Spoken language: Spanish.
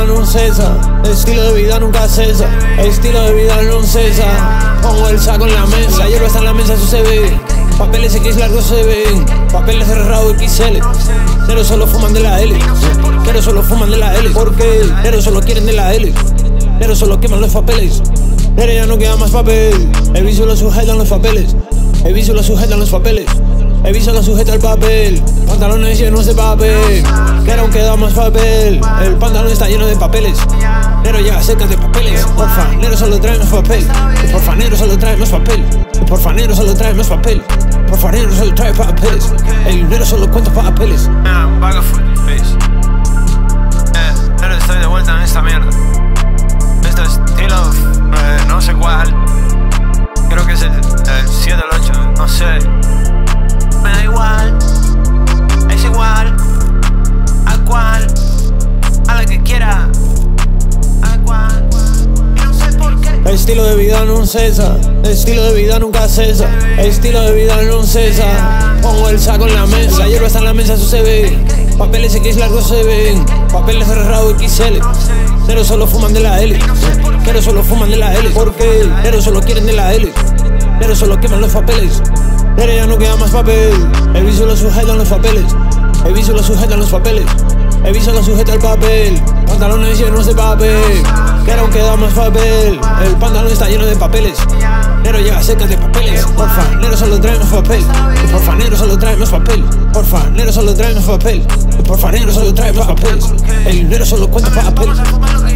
no cesa, estilo de vida nunca cesa, estilo de vida no cesa. Pongo el saco en la mesa, la hierba está en la mesa, eso se ve. Papeles X largos se ven, papeles cerrados XL. Pero solo fuman de la L, pero solo fuman de la L. ¿Por qué? Pero solo quieren de la L, pero solo queman los papeles. Pero ya no queda más papel, el vicio lo sujeta en los papeles, el vicio lo sujeta en los papeles, el vicio lo sujeta al papel. Pantalones llenos de papel, que aún queda más papel. El pantalón está lleno de papeles, pero ya cerca de papeles. Porfa, negro solo trae más papel, porfa, negro solo trae más papel, porfa, negro solo trae más papel, porfa, negro solo trae papeles. El dinero solo cuenta papeles. Bag of food, please. Pero estoy de vuelta en esta mierda. Este estilo, no sé cuál. Creo que es el 7 o el 8, no sé. Me da igual, es igual. ¿A cuál? A la que quiera. ¿A cuál? Y no sé por qué. Estilo de vida no cesa, estilo de vida nunca cesa, estilo de vida no cesa. Pongo el saco en la mesa, la hierba está en la mesa, eso se ve. Papeles X largos se ven, papeles cerrados XL. Pero solo fuman de la L, pero solo fuman de la L. ¿Por qué? Pero solo quieren de la L, pero solo queman los papeles. Pero ya no queda más papel, el vicio lo sujeta en los papeles, el vicio lo sujeta en los papeles, el vicio lo sujeta al papel. Pantalones llenos de papel, que aún queda más papel. El pantalón está lleno de papeles, pero ya cerca de papeles. Porfa, negro solo trae más papel, porfa, negro solo trae más papel, porfa, negro solo trae más papel, porfa, negro solo trae más papel. El dinero solo cuenta papeles.